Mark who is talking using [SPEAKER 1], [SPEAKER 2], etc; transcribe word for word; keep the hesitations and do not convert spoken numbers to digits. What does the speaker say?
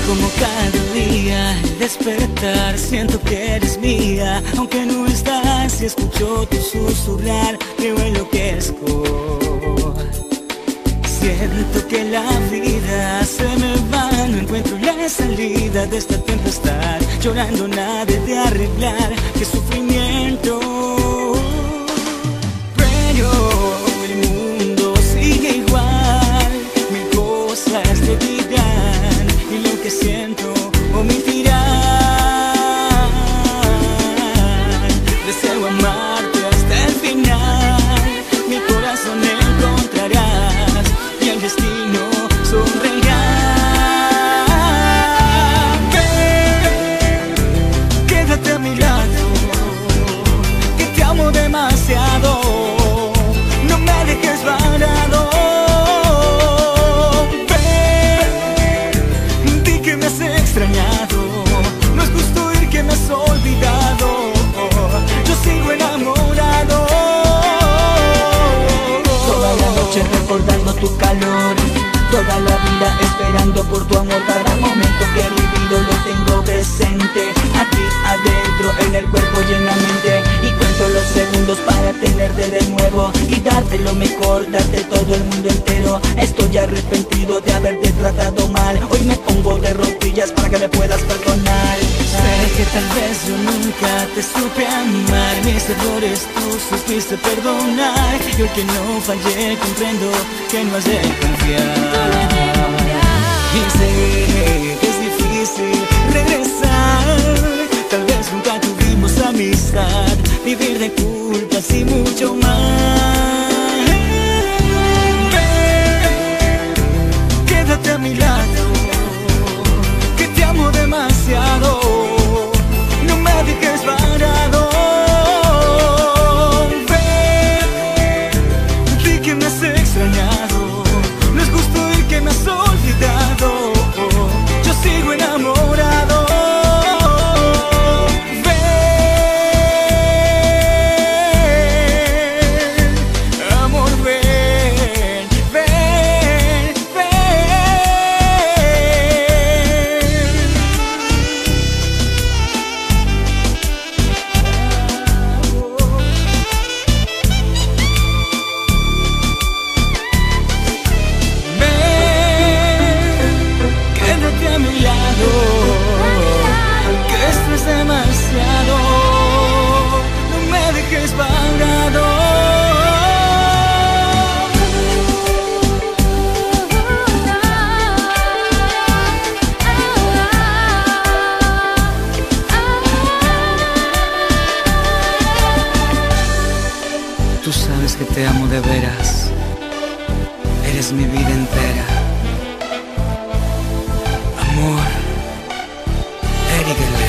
[SPEAKER 1] Como cada día al despertar siento que eres mía, aunque no estás y escucho tu susurrar, yo enloquezco. Siento que la vida se me va, no encuentro la salida de esta tempestad, llorando nadie de arreglar, qué sufrimiento. Pero el mundo sigue igual, mil cosas te dirán y lo que siento omitirán. Deseo amarte hasta el final, mi corazón encontrarás y el destino sonreirá. Ven, quédate a mi lado, que te amo demasiado, no me dejes varado. Ven, di que me has extrañado, no es justo ir que me has olvidado, yo sigo enamorado.
[SPEAKER 2] Toda la noche recordando tu calor, toda la vida esperando por tu amor. Cada momento que he vivido lo tengo presente, aquí adentro, en el cuerpo y en la mente. Y cuento los segundos para tenerte de nuevo y darte lo mejor, darte todo el mundo entero. Estoy arrepentido de haberte tratado mal, hoy me pongo de rodillas para que me puedas perdonar.
[SPEAKER 1] Sé que tal vez yo nunca te supe amar, mis errores tú supiste perdonar, y hoy que no fallé comprendo que no has de confiar. Y sé que es difícil regresar, tal vez nunca tuvimos amistad, vivir de culpas y mucho más. Ven, quédate a mi lado, que te amo demasiado, no me dejes varado. Ven, di que me has extrañado, no es justo ir que me has olvidado, yo sigo enamorado. Ven, amor, ven, ven, quédate a mi lado, que esto es demasiado, no me dejes varado. Tú sabes que te amo de veras, eres mi vida entera. Amor, Eric Guerrero.